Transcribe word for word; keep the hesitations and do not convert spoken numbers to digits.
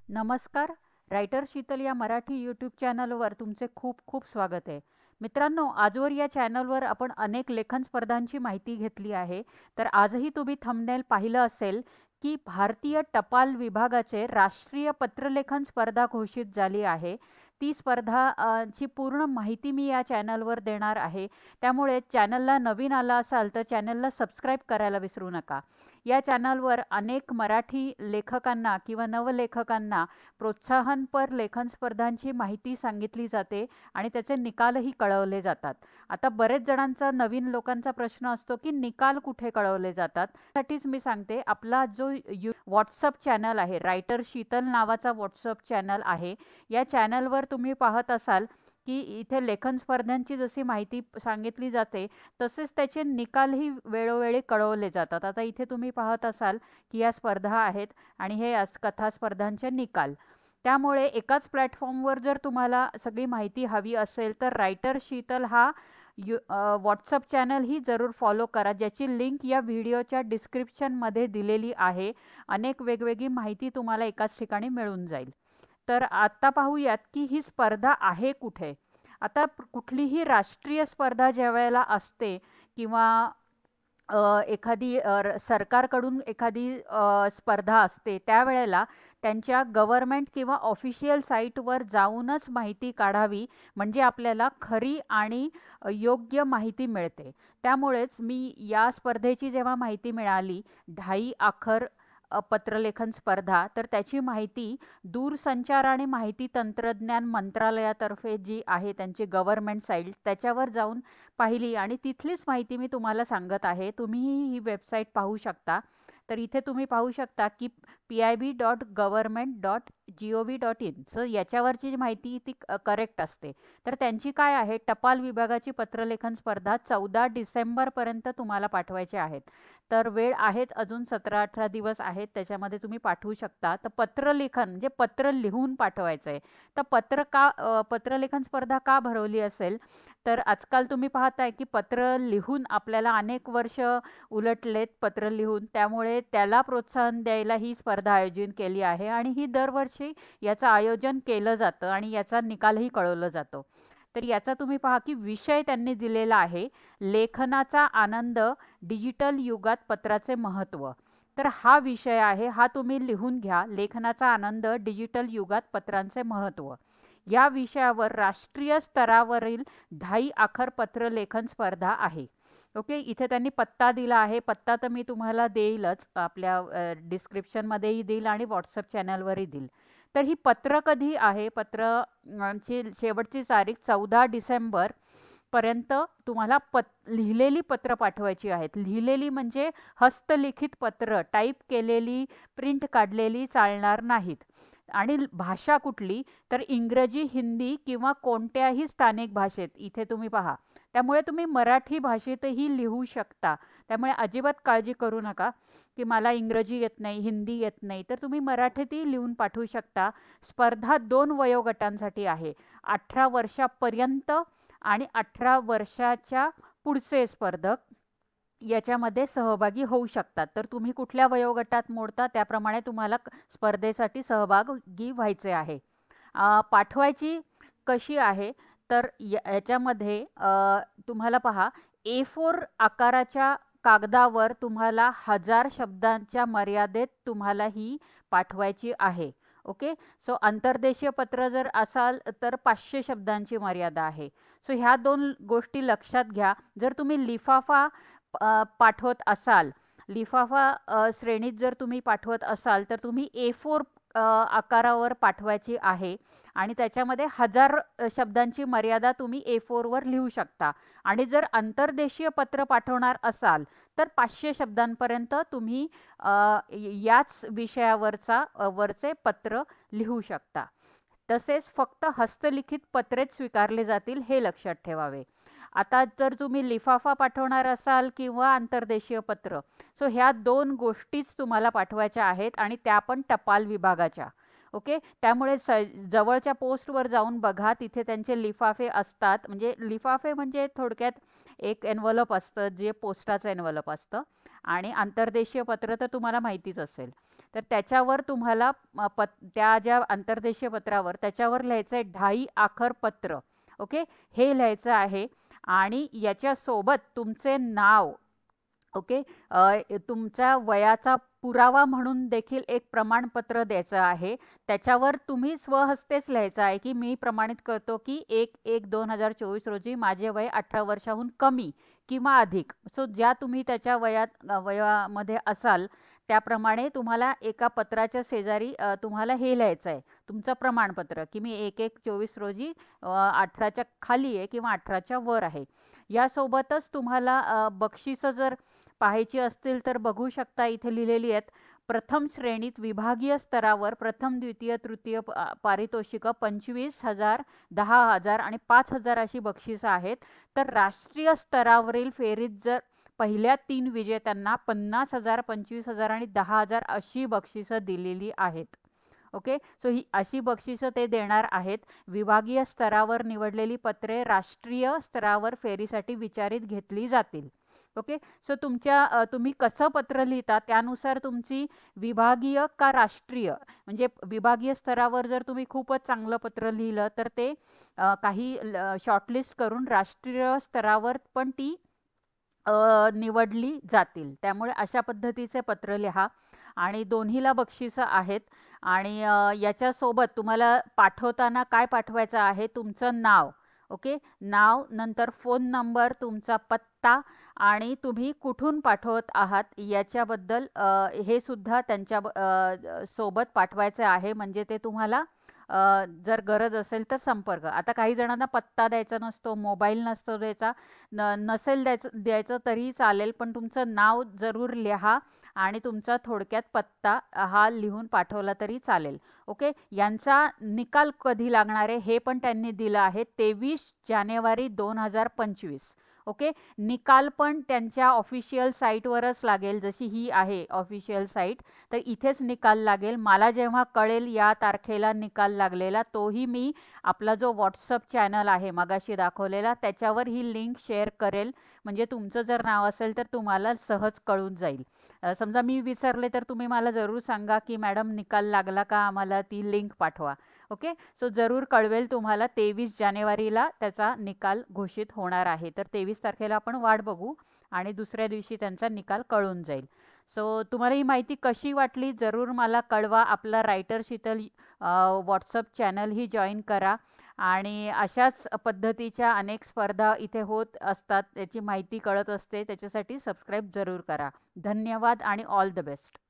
नमस्कार. रायटर शीतल या मराठी यूट्यूब चॅनलवर तुमचे खूप खूप स्वागत आहे. मित्रांनो, आजवर या चॅनलवर आपण अनेक लेखन स्पर्धांची माहिती घेतली आहे. तर आजही तुम्ही थंबनेल पाहिलं असेल की भारतीय टपाल विभागाचे राष्ट्रीय पत्रलेखन स्पर्धा घोषित झाली आहे. ती स्पर्धा अ, ची पूर्ण माहिती मी या चॅनलवर देणार आहे. त्यामुळे चॅनलला नवीन आला असाल तर चॅनलला सबस्क्राईब करायला विसरू नका. या चॅनलवर अनेक मराठी लेखकांना किंवा नवलेखकांना प्रोत्साहनपर लेखन स्पर्धांची माहिती सांगितली जाते आणि त्याचे निकालही कळवले जातात. आता बरेच जणांचा नवीन लोकांचा प्रश्न असतो की निकाल कुठे कळवले जातात. त्यासाठीच मी सांगते, आपला जो यू व्हॉट्सअप चॅनल आहे, रायटर शीतल नावाचा व्हॉट्सअप चॅनल आहे. या चॅनलवर तुम्ही पाहत असाल की इथे लेखन स्पर्धांची जशी माहिती सांगितली जाते तसेच त्याचे निकालही वेळोवेळी कळवले जातात. आता इथे तुम्ही पाहत असाल की या स्पर्धा आहेत आणि हे अस कथा स्पर्धांचे निकाल. त्यामुळे एकाच प्लॅटफॉर्मवर जर तुम्हाला सगळी माहिती हवी असेल तर रायटर शीतल हा यू व्हॉट्सअप चॅनल ही जरूर फॉलो करा, ज्याची लिंक या व्हिडिओच्या डिस्क्रिप्शनमध्ये दिलेली आहे. अनेक वेगवेगळी माहिती तुम्हाला एकाच ठिकाणी मिळून जाईल. तर आता पाहूयात की ही स्पर्धा आहे कुठे. आता कुठलीही राष्ट्रीय स्पर्धा ज्या वेळेला असते किंवा अ, एखादी अ, र- सरकारकडून एखादी अ, स्पर्धा असते त्यावेळेला त्यांच्या गव्हर्मेंट किंवा ऑफिशियल साईटवर जाऊनच माहिती काढावी, म्हणजे आपल्याला खरी आणि अ, योग्य माहिती मिळते. त्यामुळेच मी या स्पर्धेची जेव्हा माहिती मिळाली, ढाई आखर अ, पत्रलेखन स्पर्धा, तर त्याची माहिती दूरसंचार आणि माहिती तंत्रज्ञान मंत्रालयातर्फे जी आहे त्यांची गव्हर्मेंट साईट त्याच्यावर जाऊन पाहिली आणि तिथलीच माहिती मी तुम्हाला सांगत आहे. तुम्हीही ही वेबसाईट पाहू शकता. तर इथे तुम्ही पाहू शकता की P I B dot government dot G O V dot in. So याच्यावरची जी माहिती ती करेक्ट असते. तर त्यांची काय आहे, टपाल विभागाची पत्रलेखन स्पर्धा चौदा डिसेंबरपर्यंत तुम्हाला पाठवायचे आहेत. तर वेळ आहेत, अजून सतरा अठरा दिवस आहेत, त्याच्यामध्ये तुम्ही पाठवू शकता. तर पत्रलेखन म्हणजे पत्र लिहून पाठवायचं आहे. तर पत्र का अ, पत्रलेखन स्पर्धा का भरवली असेल, तर आजकाल तुम्ही पाहताय की पत्र लिहून आपल्याला अनेक वर्ष उलटलेत पत्र लिहून, त्यामुळे त्याला प्रोत्साहन द्यायला ही स्पर्धा आयोजित केली आहे आणि ही दरवर्षी याचं आयोजन केलं जातं आणि याचा निकालही कळवला जातो. तर याचा तुम्ही पहा की विषय त्यांनी दिलेला आहे, लेखनाचा आनंद डिजिटल युगात पत्राचे महत्त्व. तर हा विषय आहे, हा तुम्ही लिहून घ्या, लेखनाचा आनंद डिजिटल युगात पत्रांचे महत्त्व. या विषयावर राष्ट्रीय स्तरावरील ढाई आखर पत्र लेखन स्पर्धा आहे. ओके, इथे त्यांनी पत्ता दिला आहे. पत्ता तर मी तुम्हाला देईलच, आपल्या डिस्क्रिप्शनमध्येही देईल आणि व्हॉट्सअप चॅनलवरही देईल. तर ही पत्र कधी आहे, पत्र अ, ची शेवटची तारीख चौदा डिसेंबर पर्यंत तुम्हाला पत लिहिलेली पत्र पाठवायची आहेत. लिहिलेली म्हणजे हस्तलिखित पत्र, टाईप केलेली, प्रिंट काढलेली चालणार नाहीत. आणि भाषा कुठली, तर इंग्रजी, हिंदी किंवा कोणत्याही स्थानिक भाषेत. इथे तुम्ही पहा, त्यामुळे तुम्ही मराठी भाषेतही लिहू शकता. त्यामुळे अजिबात काळजी करू नका की मला इंग्रजी येत नाही, हिंदी येत नाही, तर तुम्ही मराठीतही लिहून पाठवू शकता. स्पर्धा दोन वयोगटांसाठी आहे, अठरा वर्षापर्यंत आणि अठरा वर्षाच्या पुढचे स्पर्धक याच्यामध्ये सहभागी होऊ शकतात. तर तुम्ही कुठल्या वयोगटात मोडता त्याप्रमाणे तुम्हाला क- स्पर्धेसाठी सहभागी व्हायचे आहे. अ, पाठवायची कशी आहे, तर या- याच्यामध्ये अ, तुम्हाला पहा, ए फोर आकाराच्या कागदावर तुम्हाला हजार शब्दांच्या मर्यादेत तुम्हाला ही पाठवायची आहे. ओके, सो अंतर्देशीय पत्र जर असाल तर पाचशे शब्दांची मर्यादा आहे. सो ह्या दोन गोष्टी लक्षात घ्या. जर तुम्ही लिफाफा अ, पाठवत असाल, लिफाफा अ, श्रेणीत जर तुम्ही पाठवत असाल तर तुम्ही ए फोर आकारावर पाठवायची आहे आणि त्याच्यामध्ये हजार अ, शब्दांची मर्यादा तुम्ही ए फोरवर लिहू शकता. आणि जर अंतर्देशीय पत्र पाठवणार असाल तर पाचशे शब्दांपर्यंत तुम्ही अ, याच विषयावरचा अ, वरचे पत्र लिहू शकता. तसेच फक्त हस्तलिखित पत्रेच स्वीकारले जातील, हे लक्षात ठेवावे. आता जर तुम्ही लिफाफा पाठवणार असाल किंवा आंतरदेशीय पत्र, सो ह्या दोन गोष्टीच तुम्हाला पाठवायच्या आहेत आणि त्या पण टपाल विभागाच्या. ओके, त्यामुळे स जवळच्या पोस्टवर जाऊन बघा, तिथे त्यांचे लिफाफे असतात. म्हणजे लिफाफे म्हणजे थोडक्यात एक एन्व्हलप असतं, जे पोस्टाचं एन्व्हलप असतं आणि आंतरदेशीय पत्र तर तुम्हाला माहितीच असेल. तर त्याच्यावर तुम्हाला अ, पत त्या ज्या आंतरदेशीय पत्रावर त्याच्यावर लिहायचं आहे ढाई आखर पत्र. ओके, हे लिहायचं आहे आणि याच्यासोबत तुमचे नाव, ओके, अ, तुमच्या वयाचा पुरावा म्हणून देखील एक प्रमाणपत्र द्यायचं आहे. त्याच्यावर तुम्ही स्वहस्तेच लिहायचं आहे की मी प्रमाणित करतो की एक एक दोन हजार चोवीस रोजी माझे वय अठरा वर्षाहून कमी किंवा अधिक. सो ज्या तुम्ही त्याच्या वयात वयामध्ये असाल त्याप्रमाणे तुम्हाला एका पत्राच्या शेजारी अ, तुम्हाला हे लिहायचं आहे तुमचं प्रमाणपत्र की मी एक एक चोवीस रोजी अठराच्या खाली आहे किंवा अठराच्या वर आहे. यासोबतच तुम्हाला अ, बक्षिसं जर पाहायची असतील तर बघू शकता, इथे लिहिलेली आहेत. प्रथम श्रेणीत विभागीय स्तरावर प्रथम द्वितीय तृतीय पारितोषिकं पंचवीस हजार, दहा हजार आणि पाच हजार अशी बक्षिसं आहेत. तर राष्ट्रीय स्तरावरील फेरीत जर पहिल्या तीन विजेत्यांना पन्नास हजार, पंचवीस हजार आणि दहा हजार अशी बक्षिसं दिलेली आहेत. ओके, सो ही अशी बक्षिसं ते देणार आहेत. विभागीय स्तरावर निवडलेली पत्रे राष्ट्रीय स्तरावर फेरीसाठी विचारित घेतली जातील. ओके, सो तुमच्या तुम्ही कसं पत्र लिहिता त्यानुसार तुमची विभागीय का राष्ट्रीय, म्हणजे विभागीय स्तरावर जर तुम्ही खूपच चांगलं पत्र लिहिलं तर ते काही शॉर्टलिस्ट करून राष्ट्रीय स्तरावर पण ती निवडली जातील. त्यामुळे अशा पद्धतीचे पत्र लिहा आणि दोन्हीला बक्षिसं आहेत. आणि याच्यासोबत तुम्हाला पाठवताना काय पाठवायचं आहे, तुमचं नाव, ओके, नाव, नंतर फोन नंबर, तुमचा पत्ता आणि तुम्ही कुठून पाठवत आहात याच्याबद्दल हे सुद्धा त्यांच्या सोबत पाठवायचं आहे. म्हणजे ते तुम्हाला जर गरज असेल तर संपर्क. आता काही जणांना पत्ता द्यायचा नसतो, मोबाईल नसतो द्यायचा, न नसेल द्यायचं द्यायचं तरीही चालेल, पण तुमचं नाव जरूर लिहा आणि तुमचा थोडक्यात पत्ता हा लिहून पाठवला तरी चालेल. ओके, यांचा निकाल कधी लागणार आहे हे पण त्यांनी दिलं आहे, तेवीस जानेवारी दोन हजार पंचवीस. ओके, निकाल पण त्यांच्या ऑफिशियल साईटवरच लागेल, जशी ही आहे ऑफिशियल साईट, तर इथेच निकाल लागेल. मला जेव्हा कळेल या तारखेला निकाल लागलेला, तोही मी आपला जो व्हॉट्सअप चॅनल आहे मगाशी दाखवलेला त्याच्यावर ही लिंक शेअर करेल. म्हणजे तुमचं जर नाव असेल तर तुम्हाला सहज कळून जाईल. समजा मी विसरले तर तुम्ही मला जरूर सांगा की मॅडम निकाल लागला का, आम्हाला ती लिंक पाठवा. ओके, सो जरूर कळवेल तुम्हाला. तेवीस जानेवारीला त्याचा निकाल घोषित होणार आहे. तर तेवीस तारखेला आपण वाट बघू आणि दुसऱ्या दिवशी त्यांचा निकाल कळून जाईल. सो तुम्हाला ही माहिती कशी वाटली जरूर मला कळवा. आपला रायटर शीतल व्हॉट्सअप चॅनलही जॉईन करा आणि अशाच पद्धतीच्या अनेक स्पर्धा इथे होत असतात, त्याची माहिती कळत असते. त्याच्यासाठी सबस्क्राईब जरूर करा. धन्यवाद आणि ऑल द बेस्ट.